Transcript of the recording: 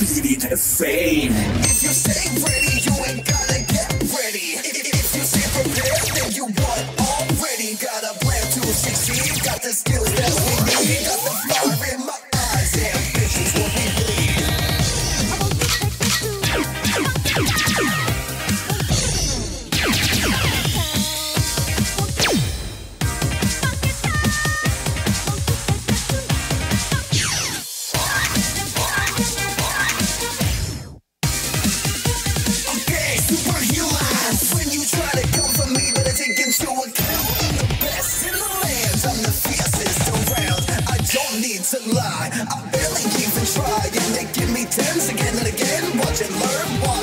greedy to fame. If you stay ready, you ain't gotta get ready. If you stay prepared, then you won already. Got a plan to succeed, got the skills that we need. Got the fire in my eyes, ambitions what we bleed. Superhumans, when you try to come for me, better take into account I'm the best in the land, I'm the fiercest around. I don't need to lie, I barely even try, and they give me 10s again and again. Watch and learn why.